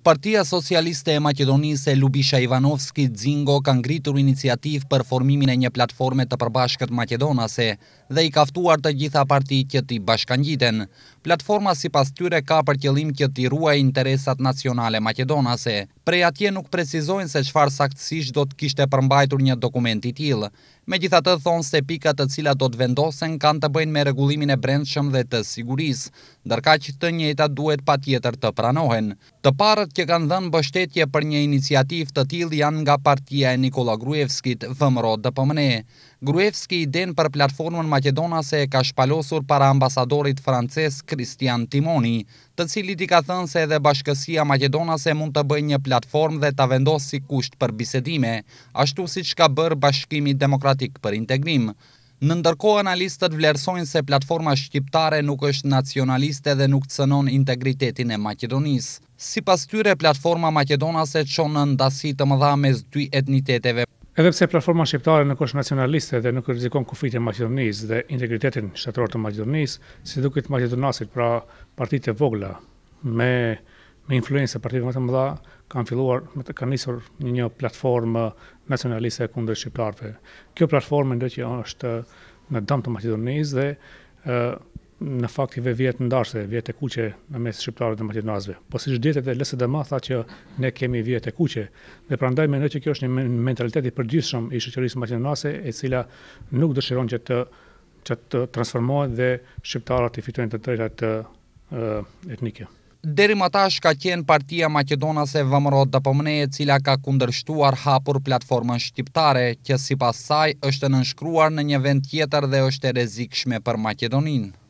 Partia Socialiste e Maqedonisë e Lubisha Ivanovski Dzingo ka ngritur iniciativë për formimin e një platforme të përbashkët maqedonase dhe i ka ftuar të gjitha partitë që t'i bashkangjiten. Platforma sipas tyre ka për qëllim që t'i ruajë interesat nacionale maqedonase. Prej atje nuk precizojnë se çfarë saktësisht do të kishte përmbajtur një dokument i tillë. Megjithatë thonë se pikat të cilat do të vendosen kanë të bëjnë me rregullimin e brendshëm dhe të sigurisë, ndërkaq të njëjtat duhet patjetër të pranohen. Të parët që kanë dhënë mbështetje për një iniciativë të tillë janë nga partia e Nikola Gruevskit, VMRO-DPMNE. Gruevski idenë për platformën maqedonase e ka shpalosur para ambasadorit francez Christian Timoni, të cilit i ka thënë se edhe bashkësia maqedonase mund të bëjë një platformë dhe ta vendosë si kusht për bisedime, ashtu siç ka bërë Bashkimi Demokratik për Integrim. Në ndërkohë, analistët vlerësojnë se platforma shqiptare nuk është nacionaliste dhe nuk cënon integritetin e Maqedonisë. Sipas tyre, platforma maqedonase çon në ndasi të mëdha mes dy etniteteve. Edhe pse platforma shqiptare nuk është nacionaliste dhe nuk rrezikon kufijtë e Maqedonisë dhe integritetin shtetëror të Maqedonisë, si duket maqedonasit, pra partitë e vogla me influencë partitë më të mëdha kanë nisur një platformë nacionaliste kundër shqiptarëve. Kjo platformë ndër që është në dëm të Maqedonisë dhe në fakt i vjet ndarse, vjet e kuqe në mes shqiptarëve dhe maqedonasëve. Po siç dihet edhe LSDM tha që ne kemi vjet e kuqe dhe prandaj mendoj që kjo është një mentalitet i përgjithshëm i shoqërisë maqedonase e cila nuk dëshiron që të transformohet dhe shqiptarët i fitojnë të drejtat etnike. Deri më tash ka qenë partia maqedonase VMRO-DPMNE e cila ka kundërshtuar hapur platformën shqiptare, që sipas saj është nënshkruar në një vend tjetër dhe është e rrezikshme për Maqedoninë.